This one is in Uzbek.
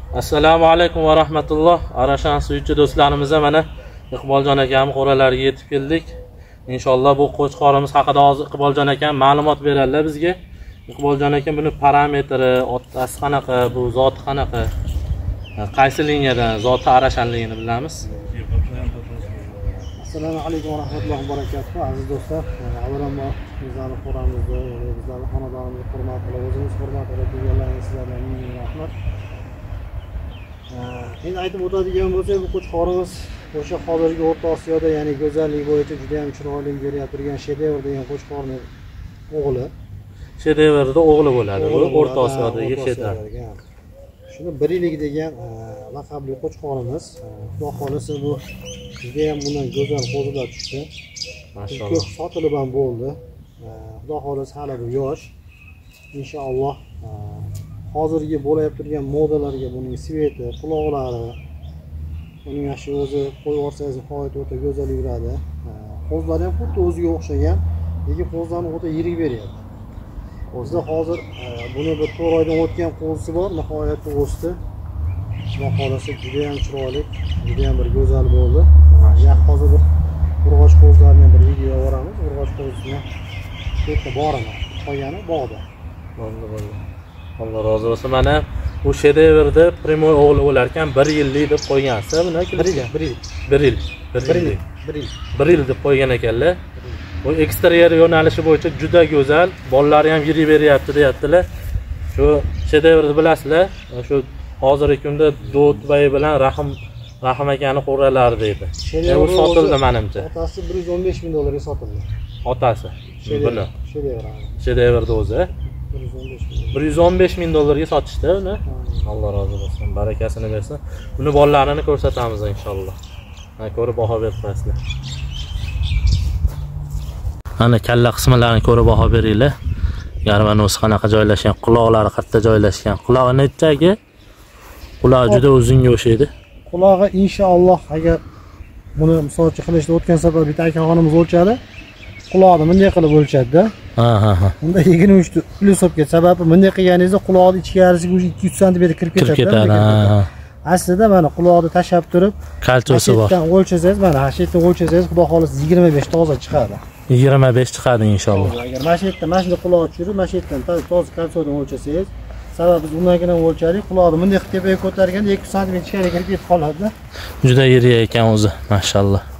Assalomu alaykum va rahmatulloh. Arashan suyuvchi do'stlarimizga mana Iqboljon akam qo'ralariga yetib keldik. Inshaalloh bu qo'chqorimiz haqida hozir Iqboljon akam ma'lumot beradilar bizga. Iqboljon akam buni parametri, otasi qanaqa, bu zoti qanaqa, qaysi liniyadan, zoti arashanligini bilamiz. Assalomu alaykum va rahmatullohi va barakatuh. Aziz do'stlar, avvalambor bizlarning qo'ramizda, bizlarning xonadonimizga hurmat qilib, o'zimiz hurmat qilib kelganlarga sizlarga ming rahmat. Endi aytib o'tadigan bo'lsak, bu qo'chqorimiz o'sha hozirgi O'rta Osiyoda, ya'ni go'zallik bo'yicha juda ham chiroyli berib turgan Shedevr degan qo'chqorning o'g'li. Shedevrda o'g'li bo'ladi. Bu O'rta Osiyodagi Shedevr. Shuni 1 yillik degan laqabli qo'chqorimiz. Xudo xolisa bu juda ham bundan go'zal qo'zilar tushdi. Mashalloh. Ko'p sotilib ham bo'ldi. Xudo xolisa hali bu yosh. Inshaalloh hozirgi bo'lib turgan modalarga buning sveti, quloqlari, uning shu o'zi qo'yib olsangiz nihoyat o'ta go'zal yuradi. Qo'zlari ham xuddi o'ziga o'xshagan, lekin qo'zlarni o'ta yirik beryapti. O'zida hozir buni bir 4 oydan o'tgan qo'zisi bor, nihoyatda o'sdi. Xudo xolasa juda ham chiroyli, juda ham bir go'zal bo'ldi. Hozir bir urg'och qo'zlarni bir video olamiz. Urg'och qo'zini bu yerda boraman. Qolgani bog'da. Bo'ldi. Allah razı olsun. Mana bu Shedevrda primoy o'g'li bo'lar ekan, 1 yillik deb qo'ygansiz buni kelgan. 1 yil deb qo'ygan ekanlar. Bu eksteryer yo'nalishi bo'yicha juda go'zal, bolalari ham yiri beryapti deyaptilar. Shu Shedevrni bilasizlar, shu hozirgi kunda Do'tbay bilan Rahim akani qo'ralari deydi. Bu sotildi menimcha. Otasi $115,000 sotildi. Otasi. Buni. Shedevrda o'zi $115,000 sotishdi uni. Alloh rozi bo'lsin, barakasini bersin. Buni bolalarini ko'rsatamiz inshaalloh. Ko'rib baho berasizlar. Ana kalla qismlarini ko'rib baho beringlar. Garmanosi qanaqa joylashgan, quloqlari qayerda joylashgan. Qulog'i nechagi? Qulog'i juda uzunga o'xshaydi. Qulog'i inshaalloh agar buni misolchi qilishda o'tgan safar bitta akaxonimiz o'lchadi. Quloqni bunday qilib o'lchadi-da. Unda 23 plyus olib ketdi. Sababi bunday qilganingizda quloqning ichkarisiga 200 sm kirib ketadi. Aslida mana quloqni tashab turib, kalchosi bor. O'lchasangiz, mana shu yerdan o'lchasangiz, xudo xolisa 25 toza chiqadi. 25 chiqadi inshaalloh. Agar mana shu yerdan mashina quloq tushirib, mana shu yerdan toza kalchodan o'lchasangiz, sababi biz undan o'lchadik, quloqni bunday qilib tepaga ko'targanda 200 sm ichkariga kirib ketib qoladi. Juda yirik ekan o'zi, mashalloh.